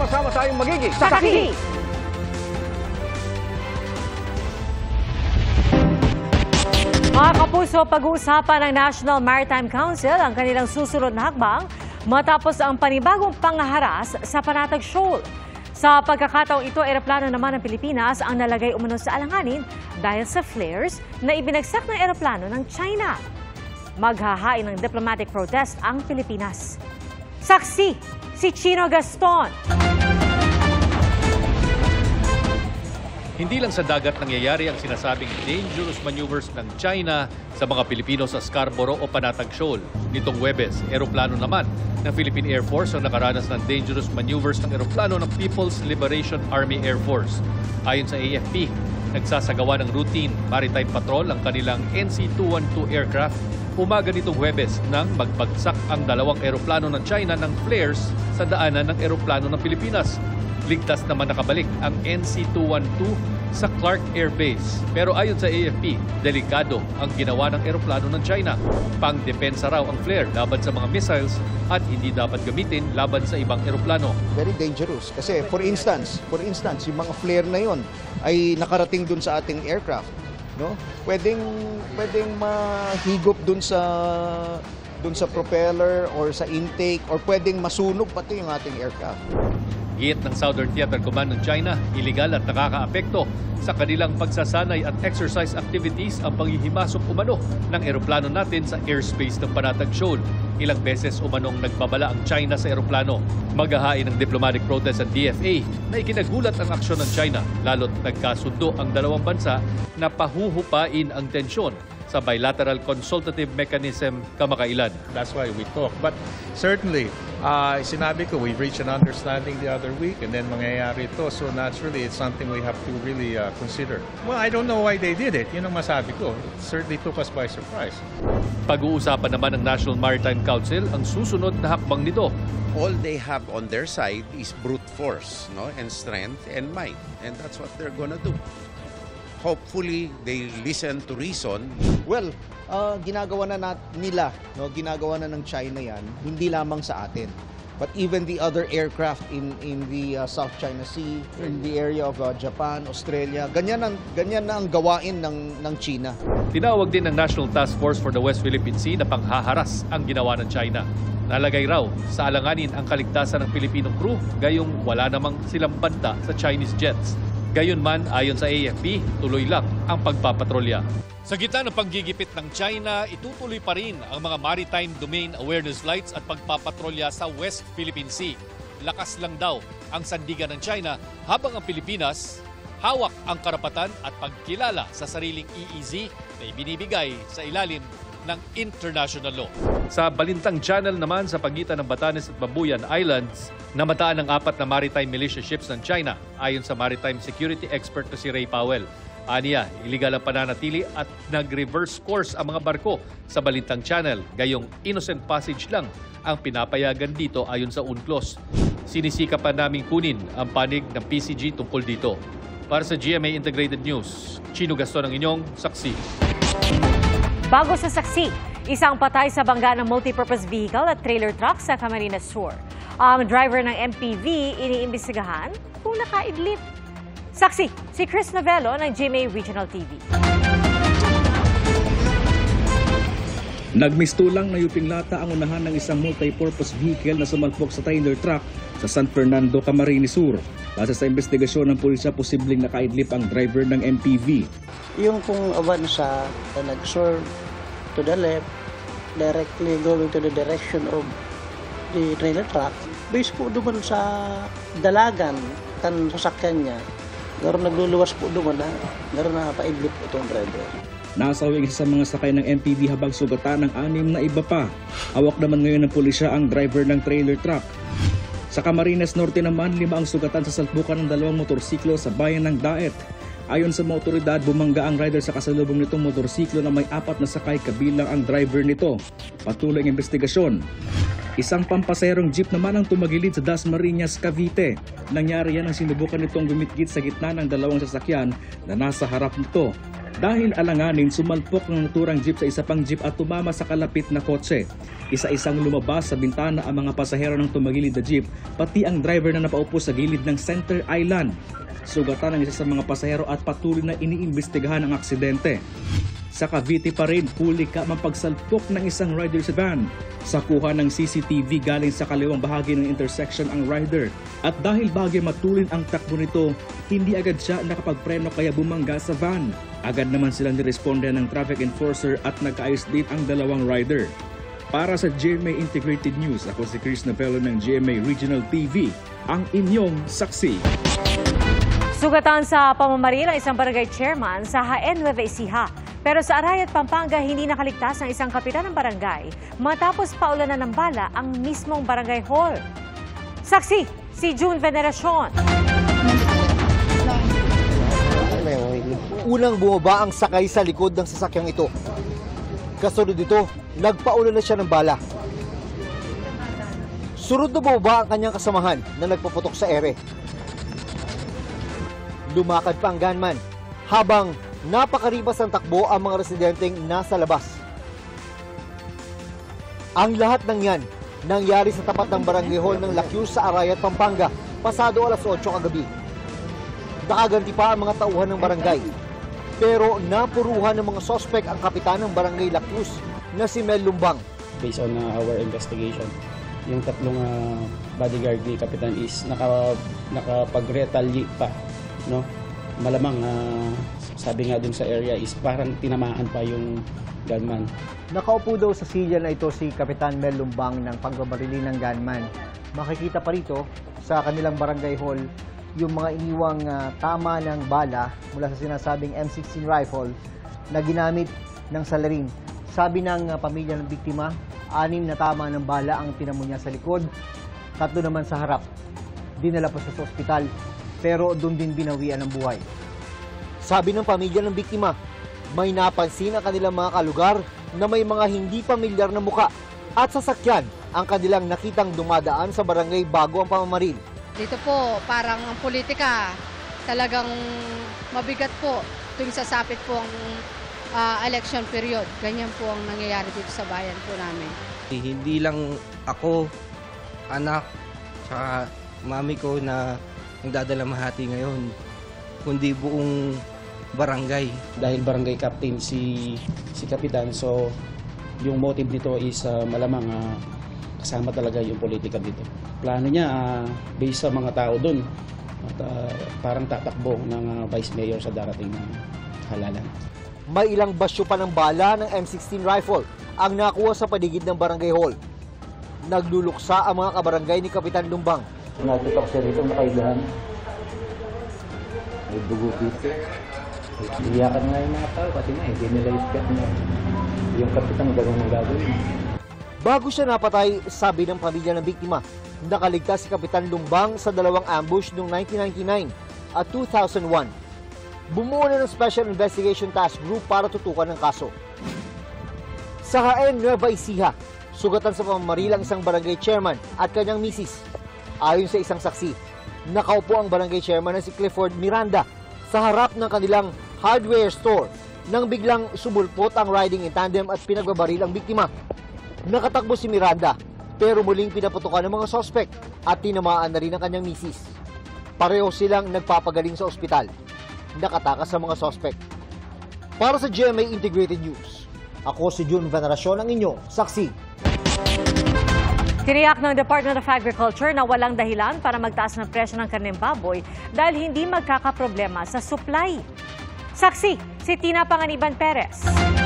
Sama-sama tayong magiging Saksi! Mga kapuso, pag-uusapan ng National Maritime Council ang kanilang susunod na hakbang matapos ang panibagong panghaharas sa Panatag Shoal. Sa pagkakataong ito, eroplano naman ng Pilipinas ang nalagay umano sa alanganin dahil sa flares na ibinagsak ng eroplano ng China. Maghahain ng diplomatic protest ang Pilipinas. Saksi, si Chino Gaston. Hindi lang sa dagat nangyayari ang sinasabing dangerous maneuvers ng China sa mga Pilipino sa Scarborough o Panatag Shoal. Nitong Huwebes, eroplano naman ng Philippine Air Force ang nakaranas ng dangerous maneuvers ng eroplano ng People's Liberation Army Air Force. Ayon sa AFP, nagsasagawa ng routine maritime patrol ang kanilang NC-212 aircraft umaga nitong Huwebes nang magbagsak ang dalawang eroplano ng China ng flares sa daanan ng eroplano ng Pilipinas. Ligtas naman nakabalik ang NC-212 sa Clark Air Base. Pero ayon sa AFP, delikado ang ginawa ng eroplano ng China. Pang-depensa raw ang flare laban sa mga missiles at hindi dapat gamitin laban sa ibang eroplano. Very dangerous. Kasi for instance, yung mga flare na yon ay nakarating dun sa ating aircraft. No? Pwedeng mahigop dun sa propeller or sa intake or pwedeng masunog pati yung ating aircraft. Giyit ng Southern Theater Command ng China, iligal at nakakaapekto sa kanilang pagsasanay at exercise activities ang panghihimasok umano ng eroplano natin sa airspace ng Panatag Shoal. Ilang beses umanong nagbabala ang China sa eroplano. Maghahain ng diplomatic protest ang DFA na ikinagulat ang aksyon ng China, lalo't nagkasundo ang dalawang bansa na pahuhupain ang tensyon sa bilateral consultative mechanism kamakailan. That's why we talk. But certainly, sinabi ko, we reached an understanding the other week and then mangyayari ito. So naturally, it's something we have to really consider. Well, I don't know why they did it. Yun ang masabi ko. It certainly took us by surprise. Pag-uusapan naman ng National Maritime Council ang susunod na hakbang nito. All they have on their side is brute force, no, and strength and might. And that's what they're gonna do. Hopefully, they listen to reason. Well, ginagawa na nila, no? Ginagawa na ng China yan, hindi lamang sa atin. But even the other aircraft in the South China Sea, in the area of Japan, Australia, ganyan na ang gawain ng China. Tinawag din ng National Task Force for the West Philippine Sea na panghaharas ang ginawa ng China. Nalagay raw sa alanganin ang kaligtasan ng Pilipinong crew, gayong wala namang silang banta sa Chinese jets. Gayunman, ayon sa AFP, tuloy lang ang pagpapatrolya. Sa gitna ng panggigipit ng China, itutuloy pa rin ang mga maritime domain awareness flights at pagpapatrolya sa West Philippine Sea. Lakas lang daw ang sandigan ng China habang ang Pilipinas hawak ang karapatan at pagkilala sa sariling EEZ na ibinibigay sa ilalim ng international law. Sa Balintang Channel naman sa pagitan ng Batanes at Babuyan Islands, namataan ng 4 na maritime militia ships ng China ayon sa maritime security expert na si Ray Powell. Aniya, iligal ang pananatili at nag-reverse course ang mga barko sa Balintang Channel, gayong innocent passage lang ang pinapayagan dito ayon sa UNCLOS. Sinisika pa naming kunin ang panig ng PCG tungkol dito. Para sa GMA Integrated News, Chino Gaston ang inyong saksi. Bago sa saksi, isang patay sa bangga ng multipurpose vehicle at trailer truck sa Camarines Sur. Ang driver ng MPV iniimbestigahan kung nakaidlip. Saksi, si Chris Novello ng GMA Regional TV. Nagmistulang na yuping lata ang unahan ng isang multipurpose vehicle na sumalpok sa trailer truck sa San Fernando, Camarines Sur. Base sa investigasyon ng pulisya, posibleng nakaidlip ang driver ng MPV. Yung pong avansa na nag-swerve to the left, directly going to the direction of the trailer truck, based po doon sa dalagan kan sasakyan niya. Garon nagluluwas po doon na, garon na paidlip itong driver. Nasawing isa sa mga sakay ng MPV habang sugatan ng 6 na iba pa. Hawak naman ngayon ng pulisya ang driver ng trailer truck. Sa Camarines Norte naman, 5 ang sugatan sa salpukan ng 2 motorsiklo sa bayan ng Daet. Ayon sa mga otoridad, bumangga ang rider sa kasalubong nitong motorsiklo na may 4 na sakay kabilang ang driver nito. Patuloy ang investigasyon. Isang pampaserong jeep naman ang tumagilid sa Dasmariñas, Cavite. Nangyari yan ang sinubukan nitong gumit-git sa gitna ng 2 sasakyan na nasa harap nito. Dahil alanganin, sumalpok ng naturang jeep sa isa pang jeep at tumama sa kalapit na kotse. Isa-isang lumabas sa bintana ang mga pasahero ng tumagilid na jeep, pati ang driver na napaupo sa gilid ng center island. Sugatan ang isa sa mga pasahero at patuloy na iniimbestigahan ang aksidente. Sa Cavite pa rin, huli ka mapagsalpok ng isang rider sa van. Sa kuha ng CCTV galing sa kaliwang bahagi ng intersection ang rider. At dahil bagay matulin ang takbo nito, hindi agad siya nakapagpreno kaya bumangga sa van. Agad naman silang niresponde ng traffic enforcer at nagkaayos din ang dalawang rider. Para sa GMA Integrated News, ako si Chris Navello ng GMA Regional TV, ang inyong saksi. Sugatan sa pamamaril ang isang barangay chairman sa Jaén, Nueva Ecija. Pero sa Arayat, Pampanga, hindi nakaligtas ang isang kapitan ng barangay matapos paulanan ng bala ang mismong barangay hall. Saksi, si June Veneracion. Unang bumaba ang sakay sa likod ng sasakyang ito. Kasunod dito, nagpaula na siya ng bala. Sunod na bumaba ang kanyang kasamahan na nagpaputok sa ere. Lumakad pa ang gunman habang napakaribas ang takbo ang mga residenteng nasa labas. Ang lahat ng yan nangyari sa tapat ng barangay hall ng Lakyus sa Arayat, Pampanga, pasado alas 8 kagabi. Nakaganti pa ang mga tauhan ng barangay. Pero napuruhan ng mga sospek ang kapitan ng barangay Lakyus na si Mel Lumbang. Based on our investigation, yung tatlong bodyguard ni kapitan is nakapag-retaliate pa, no? Malamang sabi nga dun sa area is parang tinamaan pa yung gunman. Nakaupo daw sa silya na ito si Kapitan Mel Lumbang ng pagbabarili ng gunman. Makikita pa rito sa kanilang barangay hall yung mga iniwang tama ng bala mula sa sinasabing M16 rifle na ginamit ng salarin. Sabi ng pamilya ng biktima, 6 na tama ng bala ang tinamo niya sa likod, 3 naman sa harap. Dinala pa sa ospital, pero doon din binawian ng buhay. Sabi ng pamilya ng biktima, may napansin ang kanilang mga kalugar na may mga hindi pamilyar na muka at sasakyan ang kanilang nakitang dumadaan sa barangay bago ang pamamaril. Dito po, parang ang politika, talagang mabigat po tuwing sasapit po ang election period. Ganyan po ang nangyayari dito sa bayan po namin. Hindi lang ako, anak, saka mami ko na nagdadalamhati ngayon, kundi buong barangay. Dahil barangay captain si kapitan, so yung motive nito is malamang kasama talaga yung politika dito. Plano niya, based sa mga tao doon, at parang tatakbo ng vice mayor sa darating na halalan. May ilang basyo pa ng bala ng M16 rifle ang nakuha sa paligid ng barangay hall. Nagluluksa ang mga kabarangay ni Kapitan Lumbang. Nagtutok siya rito, nakailahan. May dugo dito. Iyakan nga yung mga tao kasi hindi nila expect na yung kapitan gagawin gagawin. Bago siya napatay, sabi ng pamilya ng biktima, nakaligtas si Kapitan Lumbang sa 2 ambush noong 1999 at 2001. Bumuo na ng Special Investigation Task Group para tutukan ng kaso. Sa Jaén, Nueva Ecija, sugatan sa pamamaril ang isang barangay chairman at kanyang misis. Ayon sa isang saksi, nakaupo ang barangay chairman na si Clifford Miranda sa harap ng kanilang hardware store nang biglang sumulpot ang riding in tandem at pinagbabaril ang biktima. Nakatakbo si Miranda pero muling pinaputukan ng mga sospek at tinamaan na rin ang kanyang misis. Pareho silang nagpapagaling sa ospital. Nakatakas sa mga sospek. Para sa GMA Integrated News, ako si June Veneracion, ang inyong saksi. Tiniyak ng Department of Agriculture na walang dahilan para magtaas ng presyo ng karneng baboy dahil hindi magkakaproblema sa supply. Saksi, si Tina Panganiban Perez.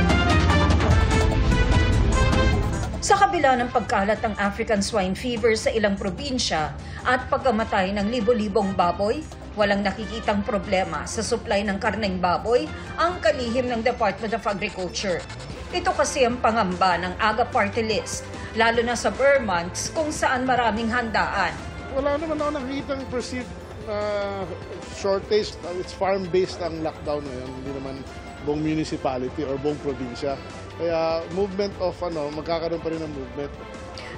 Sa kabila ng pagkalat ng African swine fever sa ilang probinsya at pagkamatay ng libo-libong baboy, walang nakikitang problema sa supply ng karneng baboy ang kalihim ng Department of Agriculture. Ito kasi ang pangamba ng AGA Party List, lalo na sa Burr months kung saan maraming handaan. Wala naman ako nakikitang perceived shortage. It's farm-based ang lockdown ngayon, hindi naman buong municipality or buong probinsya. Kaya movement of magkakaroon pa rin ng movement.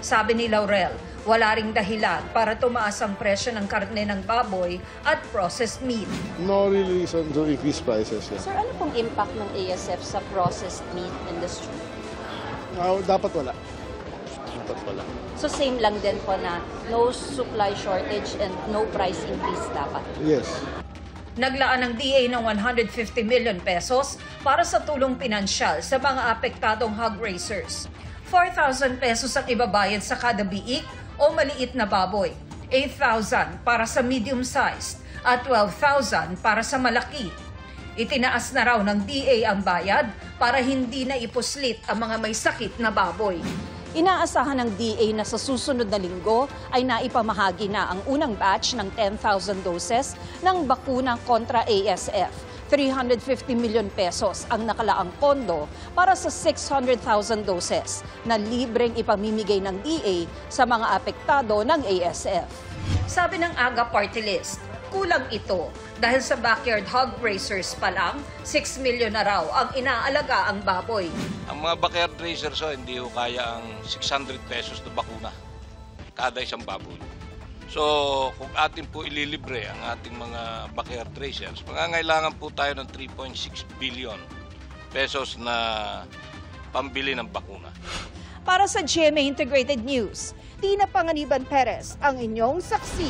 Sabi ni Laurel, wala ring dahilan para tumaas ang presyo ng karne ng baboy at processed meat. No real reason to increase prices. Yeah. Sir, ano pong impact ng ASF sa processed meat industry? Dapat wala. Dapat wala. So same lang din po na no supply shortage and no price increase dapat? Yes. Naglaan ng DA ng 150 million pesos para sa tulong pinansyal sa mga apektadong hog raisers. 4,000 pesos ang ibabayad sa kada biik o maliit na baboy, 8,000 para sa medium-sized at 12,000 para sa malaki. Itinaas na raw ng DA ang bayad para hindi na ipuslit ang mga may sakit na baboy. Inaasahan ng DA na sa susunod na linggo ay naipamahagi na ang unang batch ng 10,000 doses ng bakuna kontra ASF. 350 million pesos ang nakalaang pondo para sa 600,000 doses na libreng ipamimigay ng DA sa mga apektado ng ASF. Sabi ng AGA Party List, kulang ito dahil sa backyard hog raisers pa lang, 6 million na raw ang inaalaga ang baboy. Ang mga backyard raisers hindi ho kaya ang 600 pesos na bakuna kada isang baboy. So, kung atin po ililibre ang ating mga backyard racers, mangangailangan po tayo ng 3.6 billion pesos na pambili ng bakuna. Para sa GMA Integrated News, Tina Panganiban Perez, ang inyong saksi.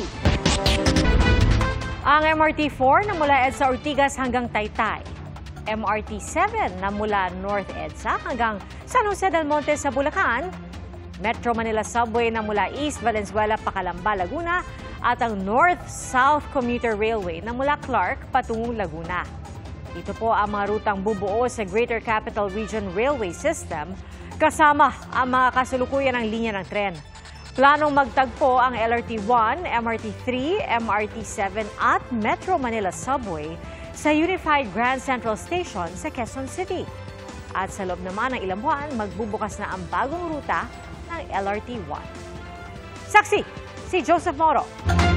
Ang MRT-4 na mula EDSA Ortigas hanggang Taytay. MRT-7 na mula North EDSA hanggang San Jose del Monte sa Bulacan. Metro Manila Subway na mula East Valenzuela, Pacalamba, Laguna at ang North-South Commuter Railway na mula Clark patungong Laguna. Ito po ang mga rutang bubuo sa Greater Capital Region Railway System kasama ang mga kasalukuyan ng linya ng tren. Planong magtagpo ang LRT-1, MRT-3, MRT-7 at Metro Manila Subway sa Unified Grand Central Station sa Quezon City. At sa loob naman ng ilang buwan, magbubukas na ang bagong ruta ng LRT-1. Saksi, si Joseph Moro.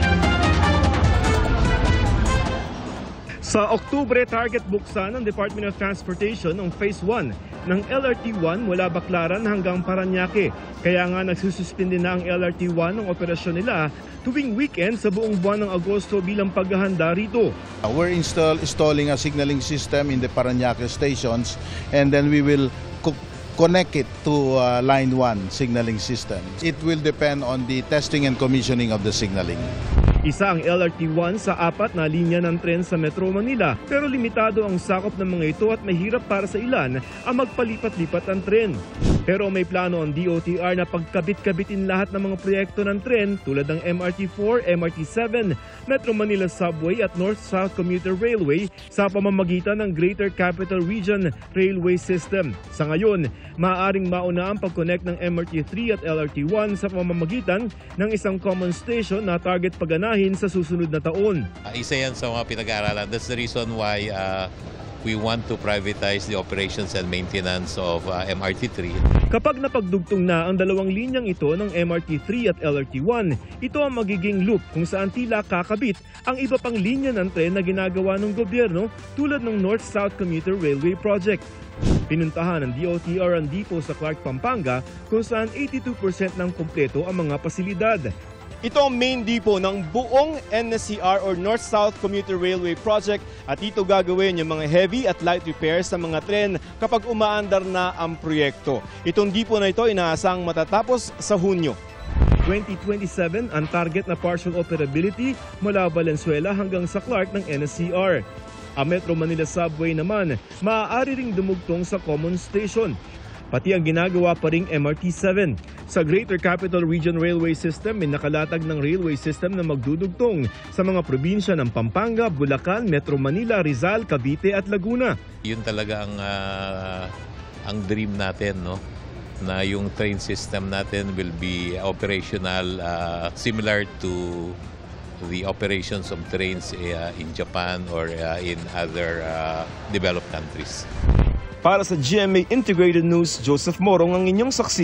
Sa Oktubre, target buksan ng Department of Transportation ang Phase 1 ng LRT-1 mula Baclaran hanggang Parañaque. Kaya nga nagsususpindi na ang LRT-1 ng operasyon nila tuwing weekend sa buong buwan ng Agosto bilang paghahanda rito. We're installing a signaling system in the Parañaque stations and then we will connect it to Line 1 signaling system. It will depend on the testing and commissioning of the signaling. Isa ang LRT-1 sa 4 na linya ng tren sa Metro Manila pero limitado ang sakop ng mga ito at mahirap para sa ilan ang magpalipat-lipat ang tren. Pero may plano ang DOTR na pagkabit-kabitin lahat ng mga proyekto ng tren tulad ng MRT-4, MRT-7, Metro Manila Subway at North-South Commuter Railway sa pamamagitan ng Greater Capital Region Railway System. Sa ngayon, maaaring mauna ang pag-connect ng MRT-3 at LRT-1 sa pamamagitan ng isang common station na target paganahin sa susunod na taon. Isa yan sa mga pinag-aaralan. That's the reason why we want to privatize the operations and maintenance of MRT-3. Kapag napagdugtong na ang dalawang linyang ito ng MRT-3 at LRT-1, ito ang magiging loop kung saan tila kakabit ang iba pang linya ng tren na ginagawa ng gobyerno tulad ng North-South Commuter Railway Project. Pinuntahan ng DOTR ang depot sa Clark, Pampanga kung saan 82% ng kumpleto ang mga pasilidad. Ito ang main depot ng buong NSCR or North-South Commuter Railway Project at dito gagawin yung mga heavy at light repairs sa mga tren kapag umaandar na ang proyekto. Itong depot na ito inaasang matatapos sa Hunyo. 2027 ang target na partial operability mula Valenzuela hanggang sa Clark ng NSCR. Ang Metro Manila Subway naman maaari ring dumugtong sa common station. Pati ang ginagawa pa ring MRT-7. Sa Greater Capital Region Railway System, may nakalatag ng railway system na magdudugtong sa mga probinsya ng Pampanga, Bulacan, Metro Manila, Rizal, Cavite at Laguna. Yun talaga ang dream natin, no? Na yung train system natin will be operational similar to the operations of trains in Japan or in other developed countries. Para sa GMA Integrated News, Joseph Morong ang inyong saksi.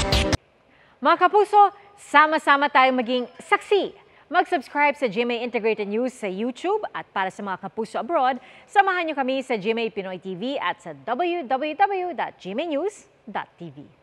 Mga kapuso, sama-sama tayong maging saksi. Mag-subscribe sa GMA Integrated News sa YouTube at para sa mga kapuso abroad, samahan niyo kami sa GMA Pinoy TV at sa www.gmanews.tv.